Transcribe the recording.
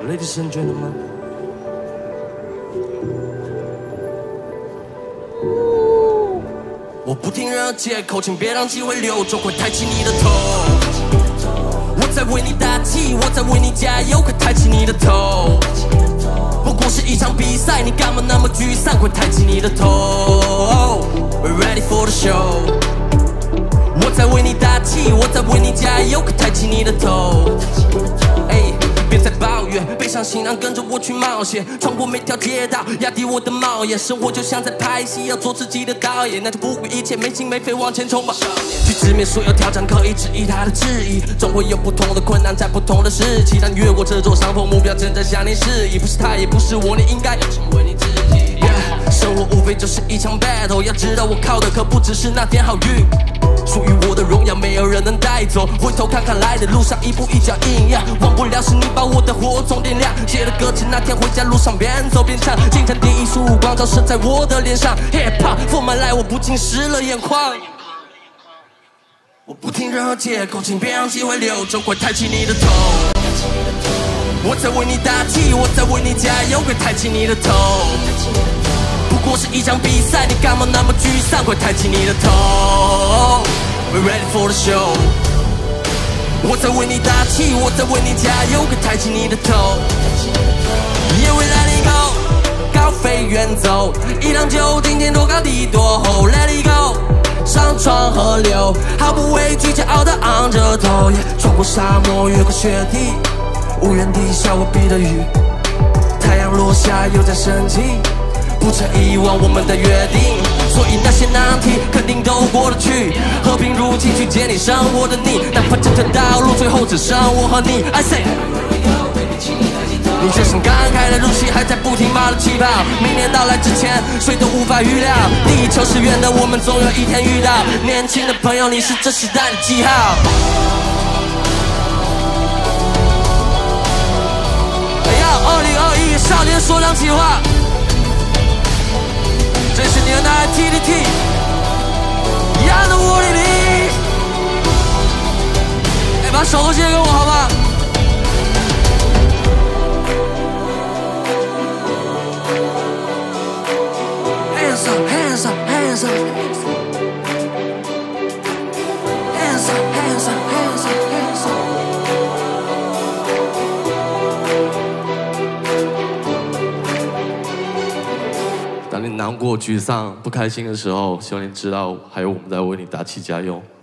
Ladies and gentlemen， 我不听任何借口，请别让机会溜走，快抬起你的头。我在为你打气，我在为你加油，快抬起你的头。不过是一场比赛，你干嘛那么沮丧？快抬起你的头。We're ready for the show。我在为你打气，我在为你加油，快抬起你的头。别再抱怨，背上行囊跟着我去冒险，穿过每条街道，压低我的帽檐。生活就像在拍戏，要做自己的导演，那就不顾一切，没心没肺往前冲吧。去直面所有挑战，可以质疑他的质疑，总会有不同的困难在不同的时期，但越过这座山峰，目标正在向你示意。不是他，也不是我，你应该成为你自己。生活无非就是一场 battle， 要知道我靠的可不只是那点好运。属于我的荣耀，没有人能带走。回头看看来的路上，一步一脚印呀。忘不了是你把我的火种点亮。写的歌词那天回家路上边走边唱，清晨第一束光照射在我的脸上。Hip Hop for my life， 我不禁湿了眼眶。我不听任何借口，请别让机会溜走，快抬起你的头。我在为你打气，我在为你加油，快抬起你的头。不过是一场比赛，你干嘛那么沮丧？快抬起你的头。We're ready for the show。我在为你打气，我在为你加油，快抬起你的头。也为 Let it go， 高飞远走，一辆酒，今天多高地多厚 ，Let it go， 上闯河流，毫不畏惧，骄傲地昂着头，穿过沙漠，越过雪地，无人地下我避的雨，太阳落下又在升起。不曾遗忘我们的约定，所以那些难题肯定都过得去。和平如期去接你生活的你，哪怕这条道路最后只剩我和你。I say， 你就像刚开的入戏，还在不停马的起跑。明年到来之前，谁都无法预料。地球是圆的，我们总有一天遇到。年轻的朋友，你是这时代的记号。2021少年说唱计划。这是你的那 TDT， 压的我里里，把手都借给我好吗？Hands up, hands up, hands up, hands up, hands up, hands up, hands up。当你难过、沮丧、不开心的时候，希望你知道，还有我们在为你打气加油。